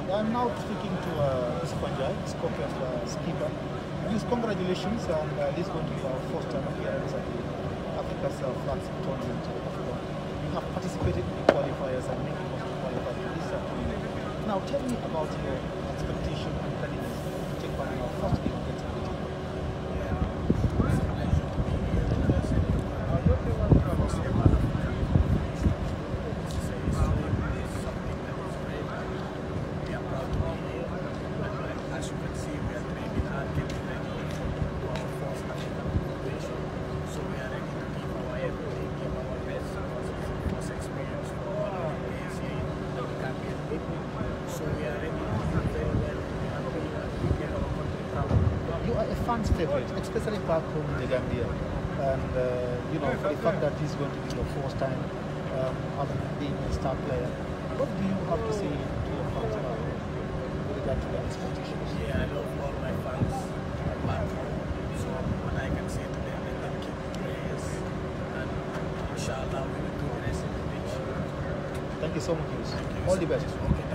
I'm now speaking to Spanjai, Scorpions skipper. Please, congratulations, and this is going to be our first time appearance at the Africa's Flags Tournament. You have participated in the qualifiers and many most qualified in this tournament. Now, tell me about your expectation and readiness to take part in our first game against Belgium. You are a fan's favorite, especially back home in the Gambia. And, for the fact that this is going to be your first time being a star player, what do you have to say to your fans back home with regard to their expectations? Yeah, I love all my fans back home. So what I can say to them, let them keep the prayers. And inshallah, we will do the rest of the pitch. Thank you so much, Yus. Thank you. All the best. Okay.